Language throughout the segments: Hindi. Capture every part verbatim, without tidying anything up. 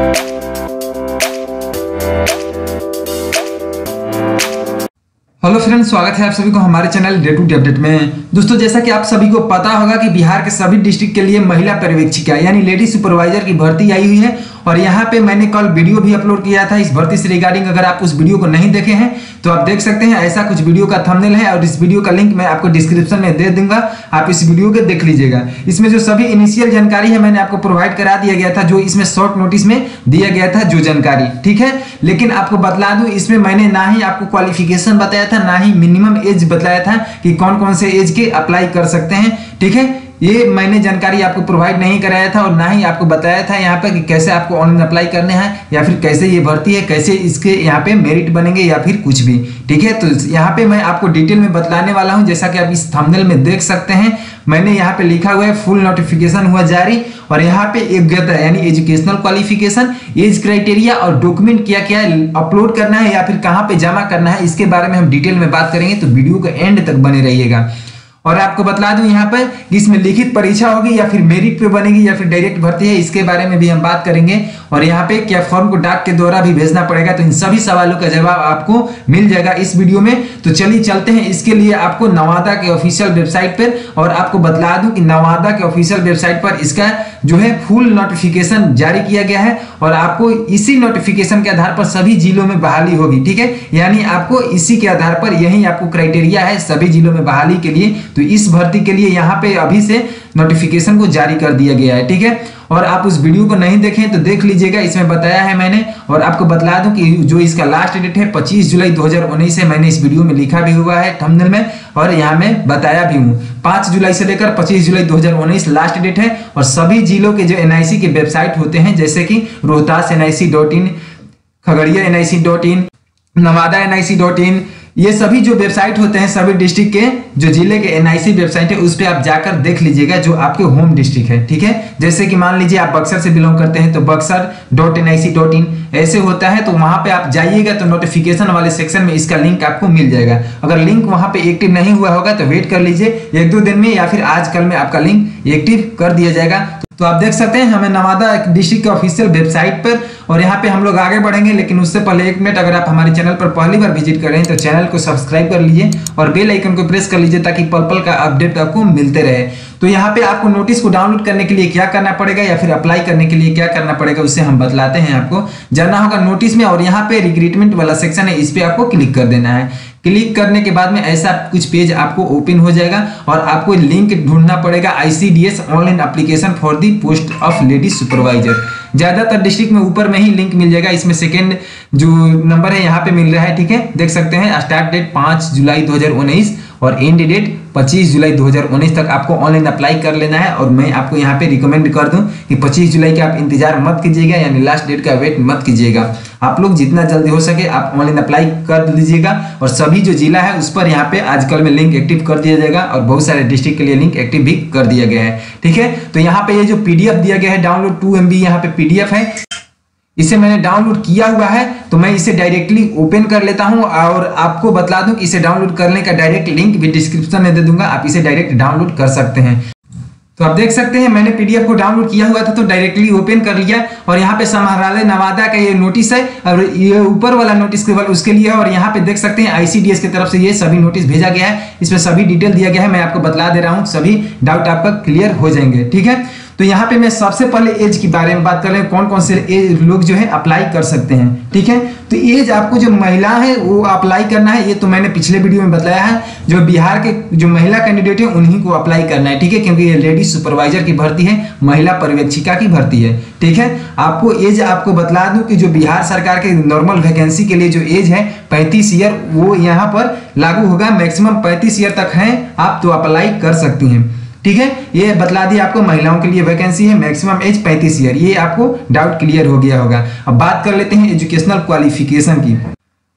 हेलो फ्रेंड्स, स्वागत है आप सभी को हमारे channel day to day update में। दोस्तों, जैसा कि आप सभी को पता होगा कि बिहार के सभी डिस्ट्रिक्ट के लिए महिला पर्यवेक्षिका यानी लेडी सुपरवाइजर की भर्ती आई हुई है और यहाँ पे मैंने कल वीडियो भी अपलोड किया था इस भर्ती से रिगार्डिंग। अगर आप उस वीडियो को नहीं देखे हैं तो आप देख सकते हैं, ऐसा कुछ वीडियो का थंबनेल है और इस वीडियो का लिंक मैं आपको डिस्क्रिप्शन में दे दूंगा, आप इस वीडियो को देख लीजिएगा। इसमें जो सभी इनिशियल जानकारी है मैंने आपको प्रोवाइड करा दिया गया था, जो इसमें शॉर्ट नोटिस में दिया गया था जो जानकारी, ठीक है। लेकिन आपको बतला दूं, इसमें मैंने ना ही आपको क्वालिफिकेशन बताया था, ना ही मिनिमम एज बताया था कि कौन कौन से एज के अप्लाई कर सकते हैं, ठीक है। ये मैंने जानकारी आपको प्रोवाइड नहीं कराया था और ना ही आपको बताया था यहाँ पे कि कैसे आपको ऑनलाइन अप्लाई करने हैं या फिर कैसे ये भर्ती है, कैसे इसके यहाँ पे मेरिट बनेंगे या फिर कुछ भी, ठीक है। तो यहाँ पे मैं आपको डिटेल में बतलाने वाला हूँ। जैसा कि आप इस थंबनेल में देख सकते हैं, मैंने यहाँ पे लिखा हुआ है फुल नोटिफिकेशन हुआ जारी और यहाँ पे योग्यता यानी एजुकेशनल क्वालिफिकेशन, एज क्राइटेरिया और डॉक्यूमेंट क्या क्या अपलोड करना है या फिर कहाँ पे जमा करना है, इसके बारे में हम डिटेल में बात करेंगे। तो वीडियो के एंड तक बने रहिएगा। और आपको बतला दूं यहाँ पर कि इसमें लिखित परीक्षा होगी या फिर मेरिट पे बनेगी या फिर डायरेक्ट भर्ती है, इसके बारे में भी हम बात करेंगे। और यहाँ पे क्या फॉर्म को डाक के द्वारा भी भेजना पड़ेगा, तो इन सभी सवालों का जवाब आपको मिल जाएगा इस वीडियो में। तो चलिए चलते हैं। इसके लिए आपको नवादा के ऑफिशियल वेबसाइट पर, और आपको बतला दूं कि नवादा के ऑफिशियल वेबसाइट पर इसका जो है फुल नोटिफिकेशन जारी किया गया है और आपको इसी नोटिफिकेशन के आधार पर सभी जिलों में बहाली होगी, ठीक है। यानी आपको इसी के आधार पर, यही आपको क्राइटेरिया है सभी जिलों में बहाली के लिए। तो इस भर्ती के लिए यहाँ पे अभी से नोटिफिकेशन को जारी कर दिया गया है, ठीक है। और आप उस वीडियो को नहीं देखें तो देख लीजिएगा, इसमें बताया है मैंने। और आपको बतला दूं कि जो इसका लास्ट डेट है पच्चीस जुलाई दो हज़ार उन्नीस है, मैंने इस वीडियो में लिखा भी हुआ है थंबनेल में और यहाँ में बताया भी हूँ। पाँच जुलाई से लेकर पच्चीस जुलाई दो हज़ार उन्नीस लास्ट डेट है। और सभी जिलों के जो एनआईसी के वेबसाइट होते हैं, जैसे कि Rohtas N I C dot in, Khagaria N I C dot in, Nawada N I C dot in, ये सभी जो वेबसाइट होते हैं सभी डिस्ट्रिक्ट के जो जिले के एनआईसी वेबसाइट है उस पे आप जाकर देख लीजिएगा जो आपके होम डिस्ट्रिक्ट है, ठीक है। जैसे कि मान लीजिए आप बक्सर से बिलोंग करते हैं तो Buxar dot N I C dot in ऐसे होता है, तो वहां पे आप जाइएगा तो नोटिफिकेशन वाले सेक्शन में इसका लिंक आपको मिल जाएगा। अगर लिंक वहां पे एक्टिव नहीं हुआ होगा तो वेट कर लीजिए, एक दो दिन में या फिर आज कल में आपका लिंक एक्टिव कर दिया जाएगा। तो आप देख सकते हैं हमें नवादा डिस्ट्रिक्ट के ऑफिशियल वेबसाइट पर, और यहाँ पे हम लोग आगे बढ़ेंगे। लेकिन उससे पहले एक मिनट, अगर आप हमारे चैनल पर पहली बार विजिट कर रहे हैं तो चैनल को सब्सक्राइब कर लीजिए और बेल आइकन को प्रेस कर लीजिए ताकि पल पल का अपडेट आपको मिलते रहे। तो यहाँ पे आपको नोटिस को डाउनलोड करने के लिए क्या करना पड़ेगा या फिर अप्लाई करने के लिए क्या करना पड़ेगा उससे हम बतलाते हैं। आपको जाना होगा नोटिस में और यहाँ पे रिक्रूटमेंट वाला सेक्शन है, इस पे आपको क्लिक कर देना है। क्लिक करने के बाद में ऐसा कुछ पेज आपको ओपन हो जाएगा और आपको लिंक ढूंढना पड़ेगा ICDS online application for the post of lady supervisor. ज्यादातर डिस्ट्रिक्ट में ऊपर में ही लिंक मिल जाएगा। इसमें सेकेंड जो नंबर है यहाँ पे मिल रहा है, ठीक है, देख सकते हैं। स्टार्ट डेट पाँच जुलाई दो हज़ार उन्नीस और एंड डेट पच्चीस जुलाई दो हज़ार उन्नीस तक आपको ऑनलाइन अप्लाई कर लेना है। और मैं आपको यहाँ पे रिकमेंड कर दूं कि पच्चीस जुलाई के आप इंतजार मत कीजिएगा, यानी लास्ट डेट का वेट मत कीजिएगा। आप लोग जितना जल्दी हो सके आप ऑनलाइन अप्लाई कर लीजिएगा। और सभी जो जिला है उस पर यहाँ पे आजकल में लिंक एक्टिव कर दिया जाएगा और बहुत सारे डिस्ट्रिक्ट के लिए लिंक एक्टिव भी कर दिया गया है, ठीक है। तो यहाँ पे ये जो पीडीएफ दिया गया है डाउनलोड टू एम बी यहाँ पे पीडीएफ है, इसे मैंने डाउनलोड किया हुआ है। तो मैं इसे डायरेक्टली ओपन कर लेता हूं और आपको बतला दूं कि इसे डाउनलोड करने का डायरेक्ट लिंक भी डिस्क्रिप्शन में दे दूंगा, आप इसे डायरेक्ट डाउनलोड कर सकते हैं। तो आप देख सकते हैं मैंने पीडीएफ को डाउनलोड किया हुआ था तो डायरेक्टली ओपन कर लिया। और यहाँ पे समाहरणालय नवादा का ये नोटिस है और ये ऊपर वाला नोटिस केवल उसके लिए है। और यहाँ पे देख सकते हैं आईसीडीएस की तरफ से ये सभी नोटिस भेजा गया है, इसमें सभी डिटेल दिया गया है। मैं आपको बतला दे रहा हूँ, सभी डाउट आपका क्लियर हो जाएंगे, ठीक है। तो यहाँ पे मैं सबसे पहले एज के बारे में बात कर रहे हैं, कौन कौन से एज लोग जो है अप्लाई कर सकते हैं, ठीक है। तो एज आपको जो महिला है वो अप्लाई करना है, ये तो मैंने पिछले वीडियो में बताया है। जो बिहार के जो महिला कैंडिडेट है उन्हीं को अप्लाई करना है, ठीक है, क्योंकि ये लेडी सुपरवाइजर की भर्ती है, महिला पर्यवेक्षिका की भर्ती है, ठीक है। आपको एज आपको बतला दूं कि जो बिहार सरकार के नॉर्मल वैकेंसी के लिए जो एज है पैंतीस ईयर वो यहाँ पर लागू होगा। मैक्सिमम पैंतीस ईयर तक है आप तो अप्लाई कर सकती हैं, ठीक है। ये बतला दिया आपको महिलाओं के लिए वैकेंसी है, मैक्सिमम एज पैंतीस ईयर, ये आपको डाउट क्लियर हो गया होगा। अब बात कर लेते हैं एजुकेशनल क्वालिफिकेशन की।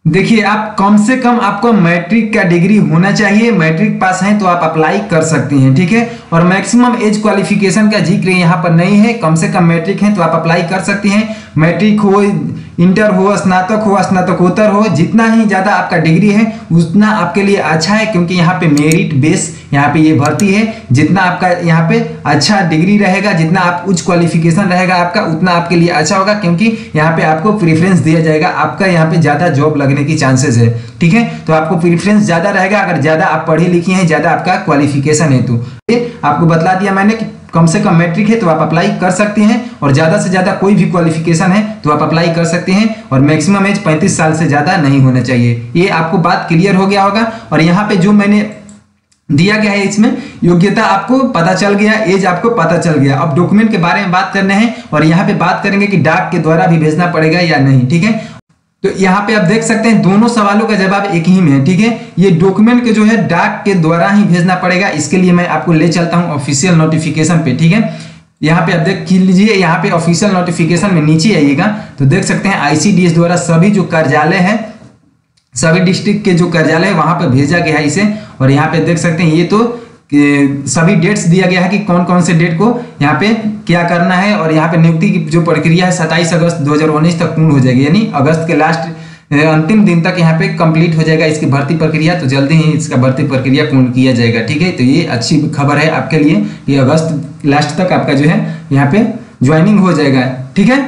देखिए, आप कम से कम आपको मैट्रिक का डिग्री होना चाहिए। मैट्रिक पास हैं तो आप अप्लाई कर सकती हैं, ठीक है। और मैक्सिमम एज क्वालिफिकेशन का जिक्र यहाँ पर नहीं है, कम से कम मैट्रिक हैं तो आप अप्लाई कर सकती हैं। मैट्रिक हो, इंटर हो, स्नातक हो, स्नातकोत्तर हो, जितना ही ज़्यादा आपका डिग्री है उतना आपके लिए अच्छा है, क्योंकि यहाँ पे मेरिट बेस यहाँ पे ये भर्ती है। जितना आपका यहाँ पे अच्छा डिग्री रहेगा, जितना आप उच्च क्वालिफिकेशन रहेगा आपका, उतना आपके लिए अच्छा होगा, क्योंकि यहाँ पे आपको प्रेफरेंस दिया जाएगा, आपका यहाँ पे ज़्यादा जॉब लगने की चांसेस है, ठीक है। तो आपको प्रेफरेंस ज़्यादा रहेगा अगर ज़्यादा आप पढ़ी लिखी हैं, ज़्यादा आपका क्वालिफिकेशन है। तो ये आपको बतला दिया मैंने कि कम से कम मैट्रिक है तो आप अप्लाई कर सकती हैं, और ज़्यादा से ज़्यादा कोई भी क्वालिफिकेशन है तो आप अप्लाई कर सकते हैं। और मैक्सिमम एज पैंतीस साल से ज़्यादा नहीं होना चाहिए। ये आपको बात क्लियर हो गया होगा। और यहाँ पे जो मैंने दिया गया है इसमें योग्यता आपको पता चल गया, एज आपको पता चल गया। अब डॉक्यूमेंट के बारे में बात करने हैं, और यहाँ पे बात करेंगे कि डाक के द्वारा भी भेजना पड़ेगा या नहीं, ठीक है। तो यहाँ पे आप देख सकते हैं दोनों सवालों का जवाब एक ही में है, ठीक है। ये डॉक्यूमेंट के जो है डाक के द्वारा ही भेजना पड़ेगा। इसके लिए मैं आपको ले चलता हूँ ऑफिशियल नोटिफिकेशन पे, ठीक है। यहाँ पे आप देख लीजिए, यहाँ पे ऑफिशियल नोटिफिकेशन में नीचे आइएगा तो देख सकते हैं आईसीडीएस द्वारा सभी जो कार्यालय है, सभी डिस्ट्रिक्ट के जो कार्यालय है वहां पर भेजा गया है इसे। और यहाँ पे देख सकते हैं ये तो सभी डेट्स दिया गया है कि कौन कौन से डेट को यहाँ पे क्या करना है। और यहाँ पे नियुक्ति की जो प्रक्रिया है सत्ताईस अगस्त दो हजार उन्नीस तक पूर्ण हो जाएगी, यानी अगस्त के लास्ट अंतिम दिन तक यहाँ पे कंप्लीट हो जाएगा इसकी भर्ती प्रक्रिया। तो जल्दी ही इसका भर्ती प्रक्रिया पूर्ण किया जाएगा, ठीक है। तो ये अच्छी खबर है आपके लिए कि अगस्त लास्ट तक आपका जो है यहाँ पे ज्वाइनिंग हो जाएगा, ठीक है।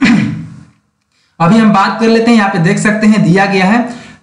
अभी हम बात कर लेते हैं, यहाँ पे देख सकते हैं दिया गया है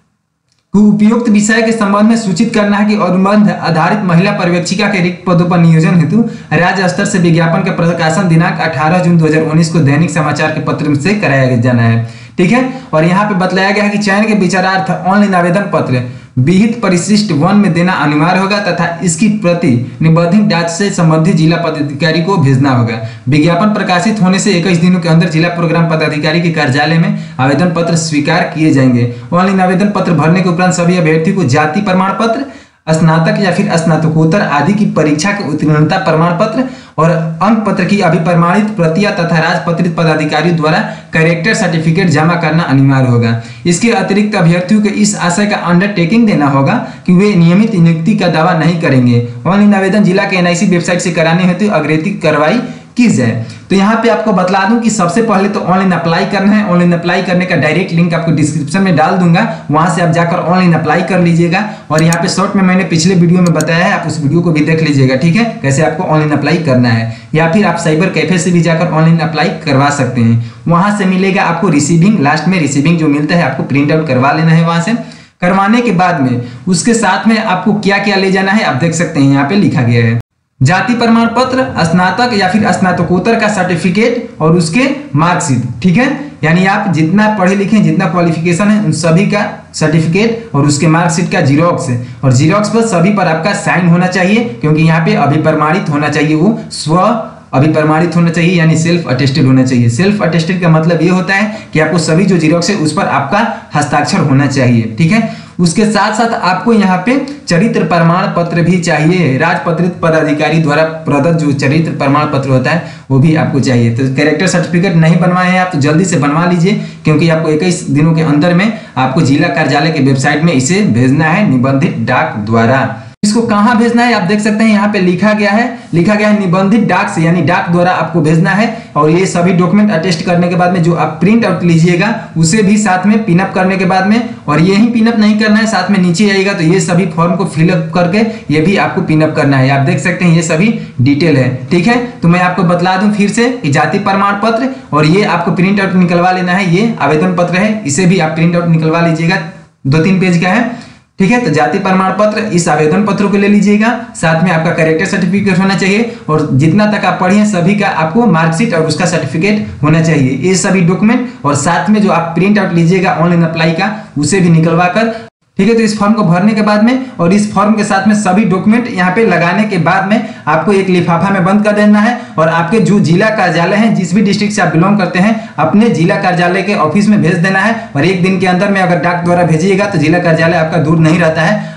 उपयुक्त विषय के संबंध में सूचित करना है कि अनुबंध आधारित महिला पर्यवेक्षिका के रिक्त पदों पर नियोजन हेतु राज्य स्तर से विज्ञापन का प्रकाशन दिनांक अठारह जून दो हजार उन्नीस को दैनिक समाचार के पत्र से कराया जाना है, ठीक है। और यहाँ पे बतलाया गया है कि चयन के विचारार्थ ऑनलाइन आवेदन पत्र विहित परिशिष्ट वन में देना अनिवार्य होगा तथा इसकी प्रति निबंधित डाक से संबंधित जिला पदाधिकारी को भेजना होगा। विज्ञापन प्रकाशित होने से इक्कीस दिनों के अंदर जिला प्रोग्राम पदाधिकारी के कार्यालय में आवेदन पत्र स्वीकार किए जाएंगे। ऑनलाइन आवेदन पत्र भरने के उपरांत सभी अभ्यर्थी को जाति प्रमाण पत्र, स्नातक या फिर स्नातकोत्तर आदि की परीक्षा के उत्तीर्णता प्रमाण पत्र और अंक पत्र की अभिप्रमाणित प्रतियां तथा राजपत्रित पदाधिकारियों द्वारा कैरेक्टर सर्टिफिकेट जमा करना अनिवार्य होगा। इसके अतिरिक्त अभ्यर्थियों को इस आशय का अंडरटेकिंग देना होगा कि वे नियमित नियुक्ति का दावा नहीं करेंगे। ऑनलाइन आवेदन जिला के एनआईसी वेबसाइट से कराने हेतु अग्रेसित कार्रवाई की जाए। तो यहाँ पे आपको बतला दूं कि सबसे पहले तो ऑनलाइन अप्लाई करना है। ऑनलाइन अप्लाई करने का डायरेक्ट लिंक आपको डिस्क्रिप्शन में डाल दूंगा, वहां से आप जाकर ऑनलाइन अप्लाई कर लीजिएगा। और यहाँ पे शॉर्ट में मैंने पिछले वीडियो में बताया है, आप उस वीडियो को भी देख लीजिएगा, ठीक है, कैसे आपको ऑनलाइन अप्लाई करना है। या फिर आप साइबर कैफे से भी जाकर ऑनलाइन अप्लाई करवा सकते हैं। वहां से मिलेगा आपको रिसीविंग, लास्ट में रिसीविंग जो मिलता है आपको प्रिंट आउट करवा लेना है। वहां से करवाने के बाद में उसके साथ में आपको क्या क्या ले जाना है आप देख सकते हैं, यहाँ पे लिखा गया है जाति प्रमाण पत्र, स्नातक या फिर स्नातकोत्तर का सर्टिफिकेट और उसके मार्कशीट, ठीक है। यानी आप जितना पढ़े लिखे, जितना क्वालिफिकेशन है उन सभी का सर्टिफिकेट और उसके मार्कशीट का जीरोक्स है। और जीरोक्स पर सभी पर आपका साइन होना चाहिए, क्योंकि यहाँ पे अभिप्रमाणित होना चाहिए, वो स्व अभिप्रमाणित होना चाहिए, यानी सेल्फ अटेस्टेड होना चाहिए। सेल्फ अटेस्टेड का मतलब ये होता है कि आपको सभी जो जीरोक्स है उस पर आपका हस्ताक्षर होना चाहिए, ठीक है। उसके साथ साथ आपको यहाँ पे चरित्र प्रमाण पत्र भी चाहिए। राजपत्रित पदाधिकारी द्वारा प्रदत्त जो चरित्र प्रमाण पत्र होता है वो भी आपको चाहिए। तो कैरेक्टर सर्टिफिकेट नहीं बनवाए हैं आप तो जल्दी से बनवा लीजिए, क्योंकि आपको इक्कीस दिनों के अंदर में आपको जिला कार्यालय के वेबसाइट में इसे भेजना है निबंधित डाक द्वारा। इसको कहाँ भेजना है आप देख सकते हैं, यहाँ पे लिखा गया है लिखा गया है निबंधित डाक से, यानी डाक द्वारा आपको भेजना है। और ये सभी डॉक्यूमेंट अटेस्ट करने के बाद में जो आप प्रिंट आउट लीजिएगा उसे भी साथ में पिनअप करने के बाद में, और यही पिनअप नहीं करना है, साथ में नीचे आएगा तो ये सभी फॉर्म को फिलअप करके ये भी आपको पिनअप करना है। आप देख सकते हैं ये सभी डिटेल है, ठीक है। तो मैं आपको बतला दूं फिर से कि जाति प्रमाण पत्र और ये आपको प्रिंट आउट निकलवा लेना है, ये आवेदन पत्र है, इसे भी आप प्रिंट आउट निकलवा लीजिएगा, दो तीन पेज का है, ठीक है। तो जाति प्रमाण पत्र, इस आवेदन पत्र को ले लीजिएगा, साथ में आपका कैरेक्टर सर्टिफिकेट होना चाहिए, और जितना तक आप पढ़े हैं सभी का आपको मार्कशीट और उसका सर्टिफिकेट होना चाहिए। ये सभी डॉक्यूमेंट और साथ में जो आप प्रिंट आउट लीजिएगा ऑनलाइन अप्लाई का उसे भी निकलवा कर, ठीक है। तो इस फॉर्म को भरने के बाद में और इस फॉर्म के साथ में सभी डॉक्यूमेंट यहाँ पे लगाने के बाद में आपको एक लिफाफा में बंद कर देना है, और आपके जो जिला कार्यालय है, जिस भी डिस्ट्रिक्ट से आप बिलोंग करते हैं, अपने जिला कार्यालय के ऑफिस में भेज देना है। और एक दिन के अंदर में अगर डाक द्वारा भेजिएगा तो जिला कार्यालय आपका दूर नहीं रहता है,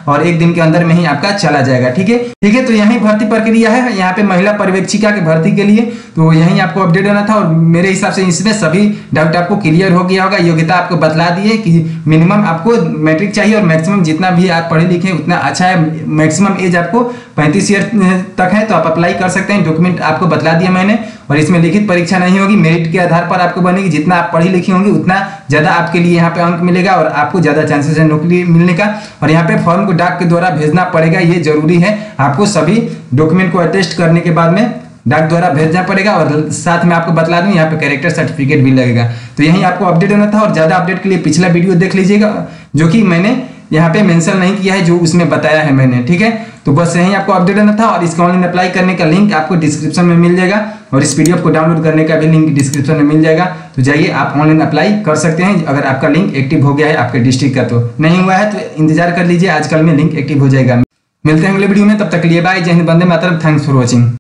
और एक दिन के अंदर में ही आपका चला जाएगा। ठीक है ठीक है तो यही भर्ती प्रक्रिया है यहाँ पे महिला पर्यवेक्षिका की भर्ती के लिए। तो यही आपको अपडेट देना था और मेरे हिसाब से इसमें सभी डाउट आपको क्लियर हो गया होगा। योग्यता आपको बतला दी है कि मिनिमम आपको मैट्रिक चाहिए और मैक्सिमम जितना भी आप पढ़े लिखे उतना अच्छा है। मैक्सिमम एज आपको पैंतीस ईयर तक है तो आप अप्लाई कर सकते हैं। डॉक्यूमेंट आपको बतला दिया मैंने और इसमें लिखित परीक्षा नहीं होगी, मेरिट के आधार पर आपको बनेगी। जितना आप पढ़ी लिखी होंगी उतना ज्यादा आपके लिए यहाँ पे अंक मिलेगा और आपको ज्यादा चांसेस है नौकरी मिलने का। और यहाँ पे फॉर्म को डाक के द्वारा भेजना पड़ेगा, ये जरूरी है। आपको सभी डॉक्यूमेंट को अटेस्ट करने के बाद में डाक द्वारा भेजना पड़ेगा और साथ में आपको बतला दूं यहाँ पे कैरेक्टर सर्टिफिकेट भी लगेगा। तो यही आपको अपडेट होना था और ज्यादा अपडेट के लिए पिछला वीडियो देख लीजिएगा जो कि मैंने यहाँ पे मेंशन नहीं किया है, जो उसमें बताया है मैंने। ठीक है तो बस यही आपको अपडेट देना था और इसका ऑनलाइन अप्लाई करने का लिंक आपको डिस्क्रिप्शन में मिल जाएगा और इस पीडीएफ को डाउनलोड करने का भी लिंक डिस्क्रिप्शन में मिल जाएगा। तो जाइए आप ऑनलाइन अप्लाई कर सकते हैं अगर आपका लिंक एक्टिव हो गया है आपके डिस्ट्रिक्ट का। तो नहीं हुआ है तो इंतजार कर लीजिए, आजकल में लिंक एक्टिव हो जाएगा। मिलते हैं अगले वीडियो में, तब तक के लिए बाय। जय हिंद, वंदे मातरम। Thanks for watching.